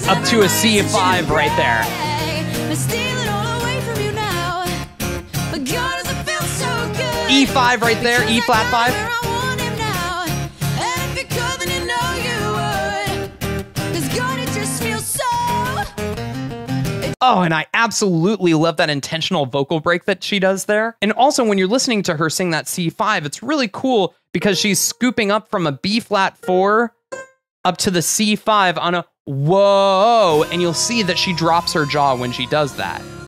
up to a C5 right there. E5 right there, E flat 5. Oh, and I absolutely love that intentional vocal break that she does there. And also when you're listening to her sing that C5, it's really cool because she's scooping up from a B flat 4 up to the C5 on a whoa, and you'll see that she drops her jaw when she does that.